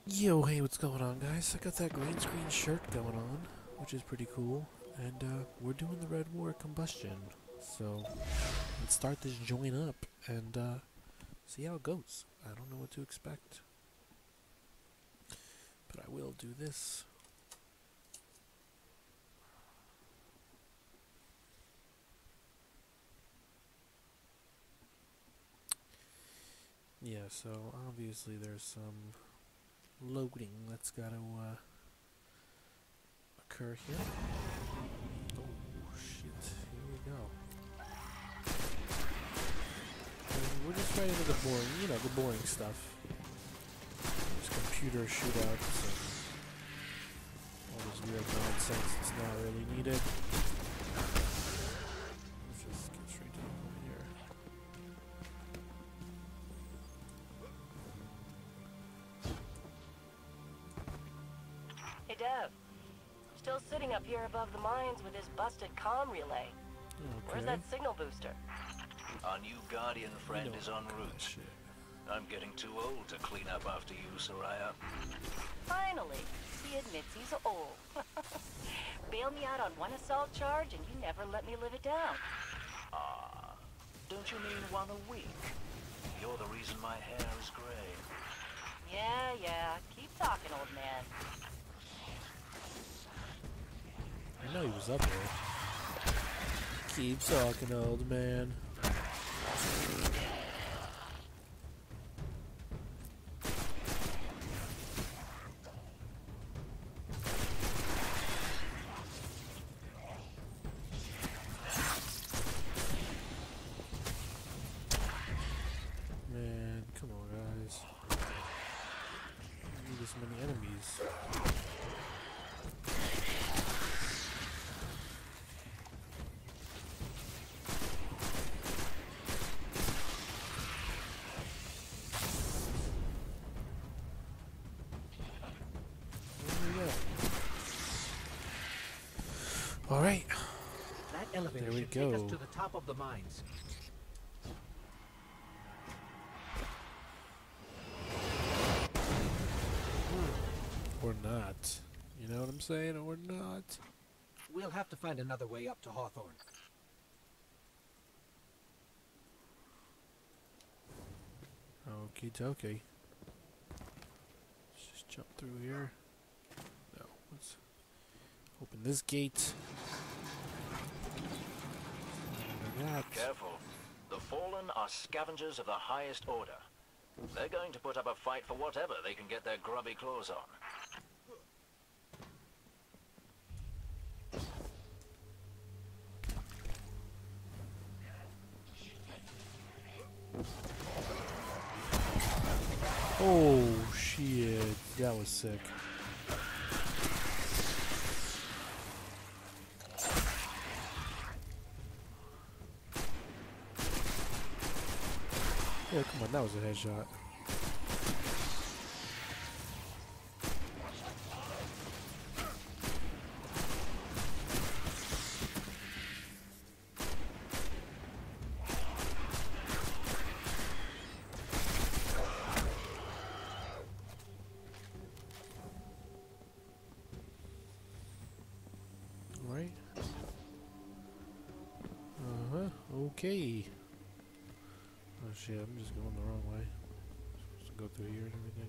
Yo, hey, what's going on, guys? I got that green screen shirt going on, which is pretty cool, and we're doing the Red War combustion. So let's start this joint up and see how it goes. I don't know what to expect, but I will do this. Yeah, so obviously there's some loading that's got to occur here. Oh shit! Here we go. And we're just right into the boring, the boring stuff. Just computer shootouts and all this weird nonsense that's not really needed. Let's just get straight to the point here. Hey Dev, still sitting up here above the mines with his busted comm relay. Where's that signal booster? Our new Guardian friend is en route. Shit. I'm getting too old to clean up after you, Soraya. Finally, he admits he's old. Bail me out on one assault charge and you never let me live it down. Ah, don't you mean one a week? You're the reason my hair is gray. Yeah, keep talking, old man. I know he was up there. Keep talking, old man. Man, come on, guys. I need this many enemies. Alright. That elevator There we should take us go. to the top of the mines. Or not. You know what I'm saying? Or not. We'll have to find another way up to Hawthorne. Okie dokie. Let's just jump through here. No, let's open this gate. Look at that. Careful. The Fallen are scavengers of the highest order. They're going to put up a fight for whatever they can get their grubby claws on. Oh shit, that was sick. Yeah, come on, that was a headshot. Right? Okay. Oh shit, I'm just going the wrong way. I'm supposed to go through here and everything.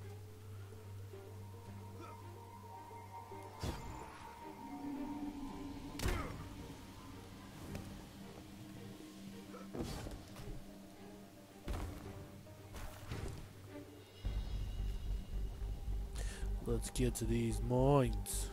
Let's get to these mines.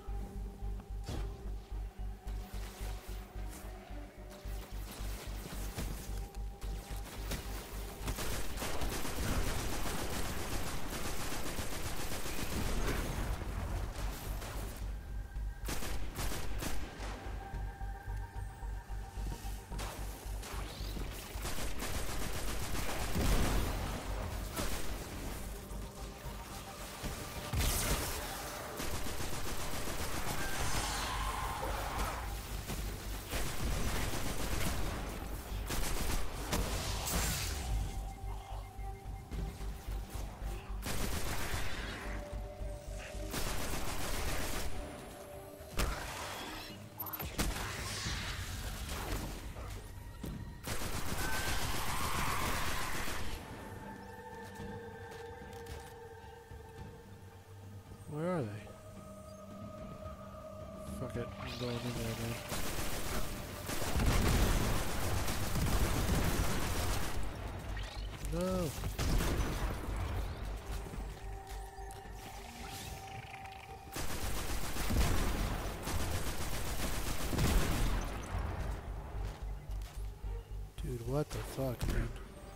Where are they? Fuck it, I'm going in there, man. No! Dude, what the fuck, dude?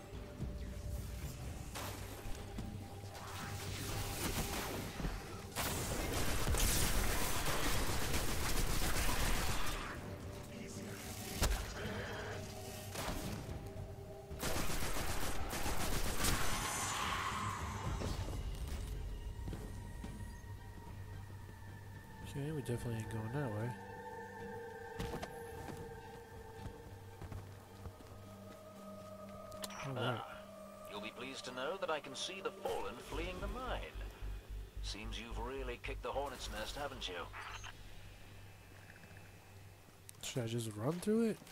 Okay, we definitely ain't going that way. Alright. You'll be pleased to know that I can see the Fallen fleeing the mine. Seems you've really kicked the hornet's nest, haven't you? Should I just run through it?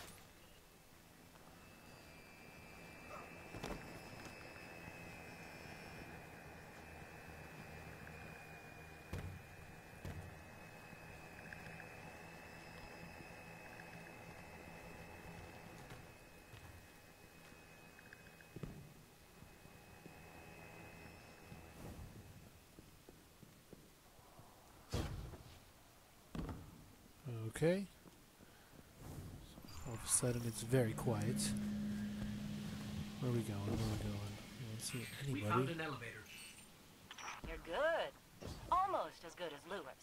Okay. All of a sudden, it's very quiet. Where are we going? Where are we going? I don't see We found anybody. an elevator. You're good. Almost as good as Lewis.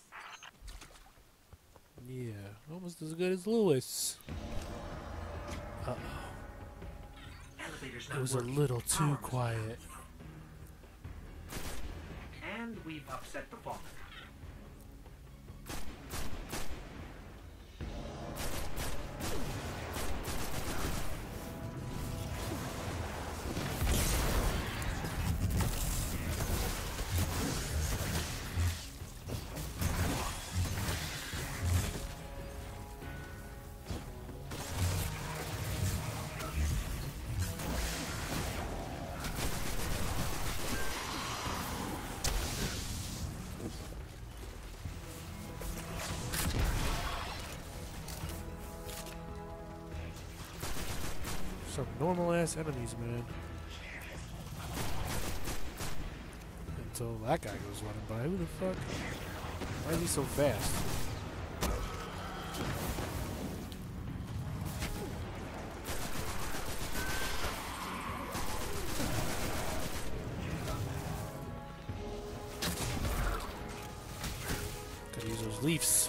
Yeah, almost as good as Lewis. Uh-oh. Elevator's It not was a working. little too Power was quiet. down. And we've upset the Fallen. Some normal ass enemies, man. Until that guy goes running by. Who the fuck? Why is he so fast? Gotta use those leaves.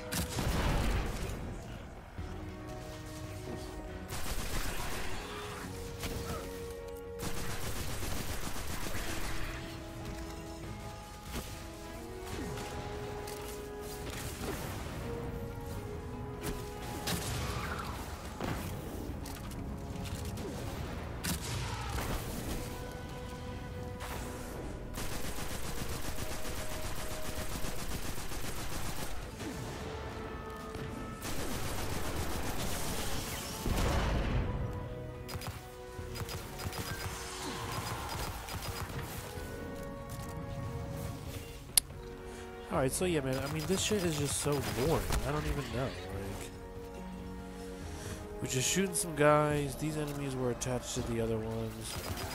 Alright, so yeah, man, I mean, this shit is just so boring. I don't even know. Like, we're just shooting some guys. These enemies were attached to the other ones.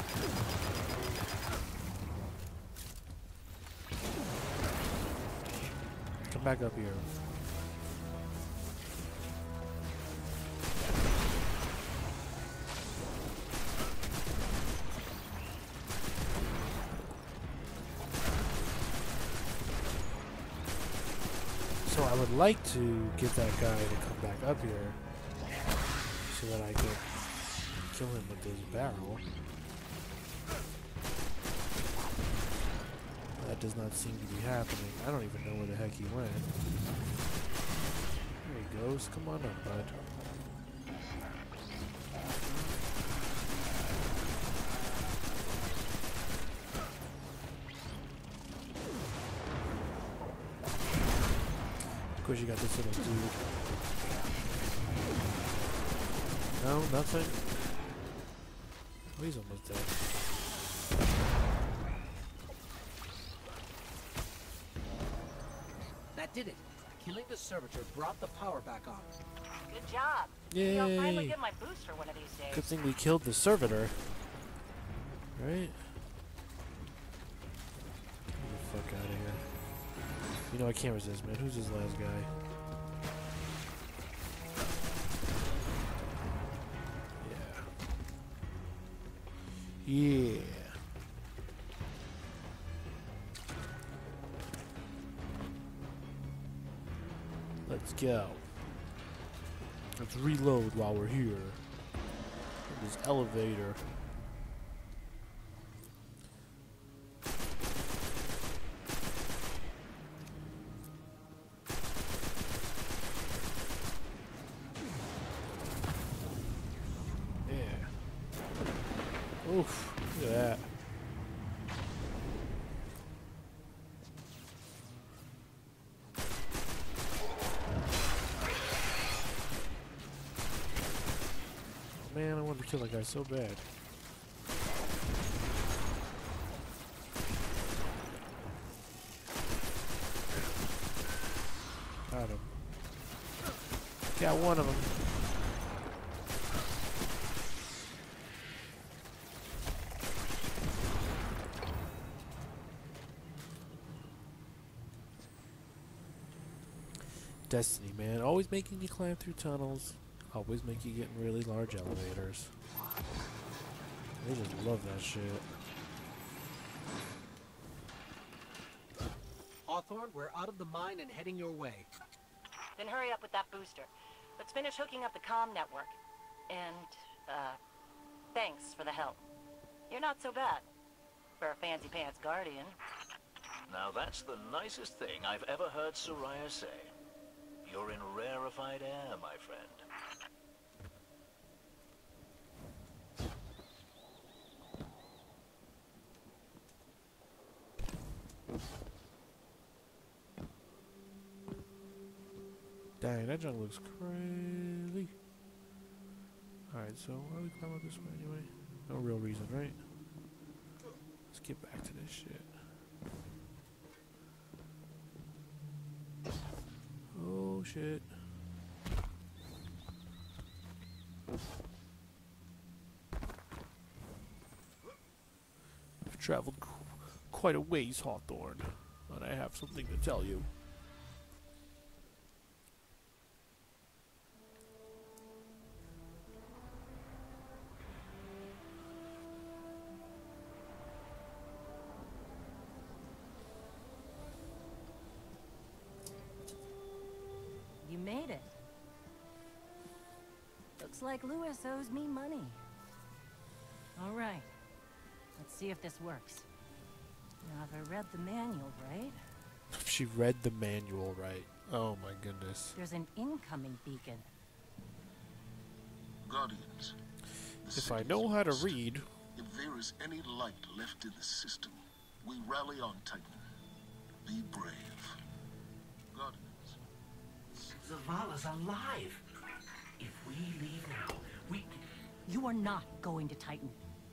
Come back up here. So I would like to get that guy to come back up here so that I can kill him with this barrel. That does not seem to be happening. I don't even know where the heck he went. There he goes. Come on up, bud. Of course, you got this little dude. No, nothing. Oh, he's almost dead. That did it. Killing the servitor brought the power back on. Good job. Maybe I'll finally Yay! get my booster one of these days. Good thing we killed the servitor. Right? Get the fuck out of here. You know I can't resist, man. Who's this last guy? Yeah. Let's go. Let's reload while we're here. This elevator. Yeah. Oof. Look at that. Man, I wanted to kill that guy so bad. Got him. Got one of them. Destiny, man. Always making you climb through tunnels. Always make you get in really large elevators. They just love that shit. Hawthorne, we're out of the mine and heading your way. Then hurry up with that booster. Let's finish hooking up the comm network. And, thanks for the help. You're not so bad for a fancy pants guardian. Now that's the nicest thing I've ever heard Soraya say. You're in rarefied air, my friend. Dang, that junk looks crazy. Alright, so why are we climbing up this way anyway? No real reason, right? Let's get back to this shit. Oh shit. I've traveled quite a ways, Hawthorne, and I have something to tell you. You made it. Looks like Lewis owes me money. All right. Let's see if this works. Now, if I read the manual right, She read the manual right. Oh my goodness. there's an incoming beacon. Guardians. the If I city know is how to lost. read, If there is any light left in the system, we rally on Titan. Be brave. Guardians. Zavala's alive. If we leave now, we... You are not going to Titan.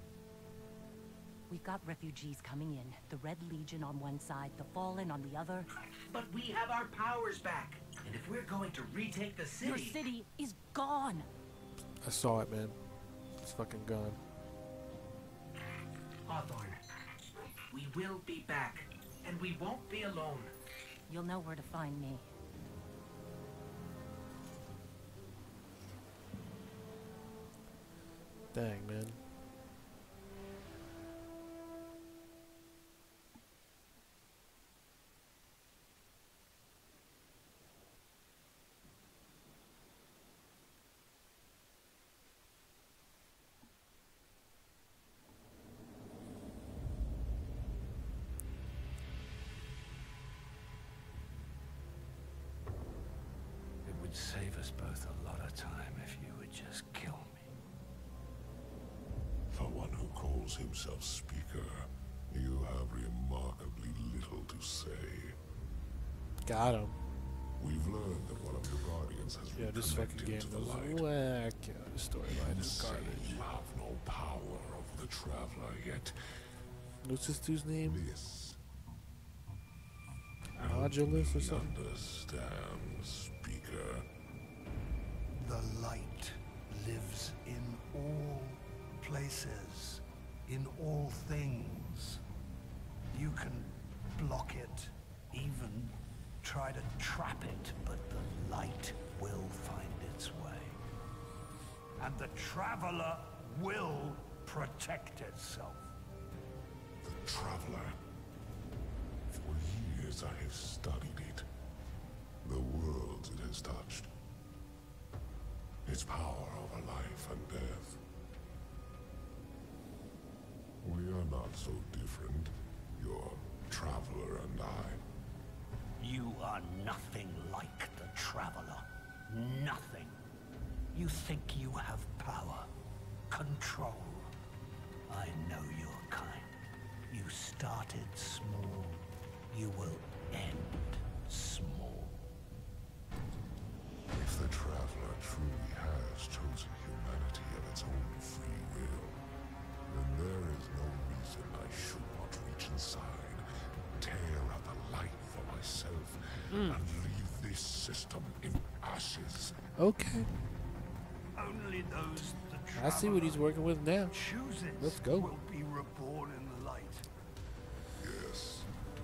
We've got refugees coming in. The Red Legion on one side, the Fallen on the other. But we have our powers back. And if we're going to retake the city... Your city is gone. I saw it, man. It's fucking gone. Hawthorne, we will be back. And we won't be alone. You'll know where to find me. Dang, man. It would save us both a lot of time if you would just kill me. For one who calls himself Speaker, you have remarkably little to say. Got him. We've learned that one of your guardians has Yeah, this fucking reconnected game to the was light. whack. Yeah, the storyline You is say garbage. you have no power over the Traveler, yet What's this dude's name? this. Oh, Modulus or something? Understand, speaker. The light lives in all places, in all things. You can block it, even try to trap it, but the light will find its way. And the Traveler will protect itself. The Traveler. For years I have studied it. The worlds it has touched. Its power over life and death. We are not so different, your Traveler and I. You are nothing like the Traveler. Nothing. You think you have power, control. I know your kind. You started small. You will end small. If the Traveler truly has chosen humanity of its own free will, then there is no reason I should not reach inside, tear out the light for myself, and leave this system in ashes. Okay. Only those the I see what he's working with now. chooses Let's go. will be reborn in the light. Yes.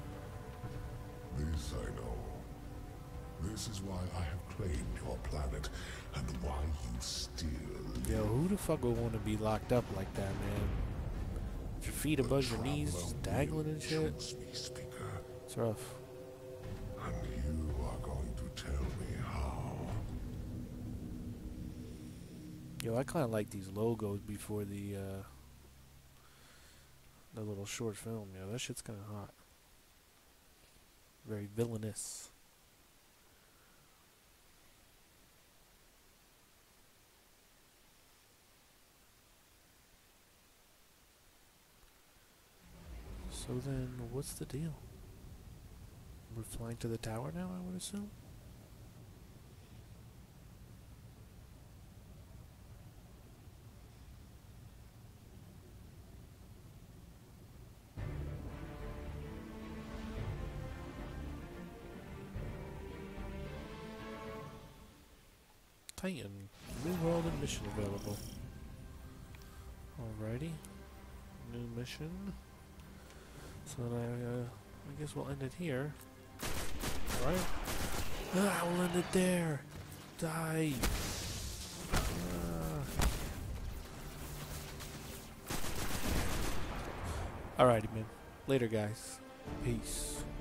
This I know. This is why I have claimed your planet, and why you still live. Yo, who the fuck would want to be locked up like that, man? With your feet above your knees, just dangling and shit. Choose me, speaker, It's rough. and you are going to tell me how. Yo, I kind of like these logos before the little short film. Yo, that shit's kind of hot. Very villainous. So then, what's the deal? We're flying to the tower now, I would assume? Titan. New world and mission available. Alrighty. New mission. So then I guess we'll end it here. Right? Ah, we'll end it there. Die. Alrighty, man. Later, guys. Peace.